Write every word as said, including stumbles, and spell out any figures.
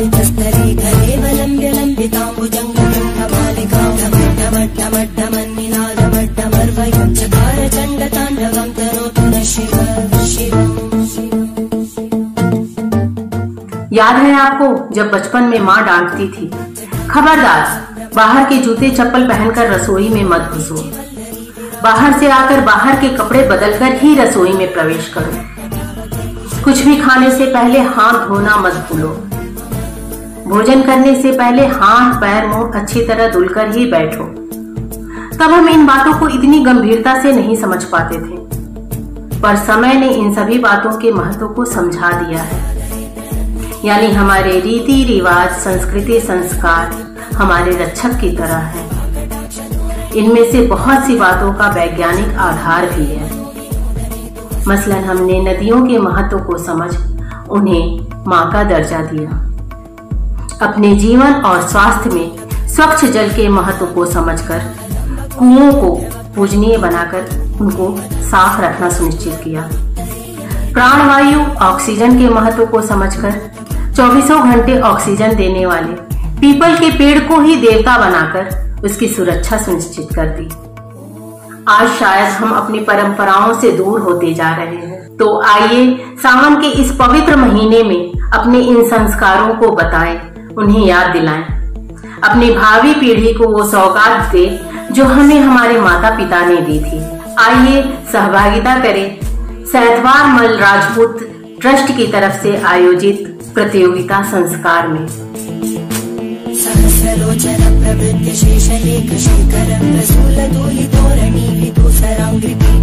कस्तरे कलेवलम्ब्य लम्बिताम्बुजङ्गमालिकां ढमड्ढमड्ढमन्निनादमड्ढमर्वयं चकार चण्डताण्डवं तनोतु नः शिव शिव। याद है आपको जब बचपन में माँ डांटती थी, खबरदार बाहर के जूते चप्पल पहनकर रसोई में मत घुसो, बाहर से आकर बाहर के कपड़े बदलकर ही रसोई में प्रवेश करो, कुछ भी खाने से पहले हाथ धोना मत भूलो, भोजन करने से पहले हाथ पैर मुंह अच्छी तरह धुलकर ही बैठो। तब हम इन बातों को इतनी गंभीरता से नहीं समझ पाते थे, पर समय ने इन सभी बातों के महत्व को समझा दिया है। यानी हमारे रीति रिवाज, संस्कृति, संस्कार हमारे रक्षक की तरह है। इनमें से बहुत सी बातों का वैज्ञानिक आधार भी है। मसलन हमने नदियों के महत्व को समझ उन्हें मां का दर्जा दिया। अपने जीवन और स्वास्थ्य में स्वच्छ जल के महत्व को समझकर कुओं को पूजनीय बनाकर उनको साफ रखना सुनिश्चित किया। प्राणवायु ऑक्सीजन के महत्व को समझकर चौबीसों घंटे ऑक्सीजन देने वाले पीपल के पेड़ को ही देवता बनाकर उसकी सुरक्षा सुनिश्चित कर दी। आज शायद हम अपनी परंपराओं से दूर होते जा रहे हैं, तो आइए सावन के इस पवित्र महीने में अपने इन संस्कारों को बताएं, उन्हें याद दिलाएं, अपनी भावी पीढ़ी को वो सौगात दे जो हमें हमारे माता पिता ने दी थी। आइए सहभागिता करें सैतवार मल राजपूत ट्रस्ट की तरफ से आयोजित प्रतियोगिता संस्कार में। सहस्रलोचन प्रवृत्त शेषलेख शेखरं रसूलधूलितोरणि विदूसरांग्रिकी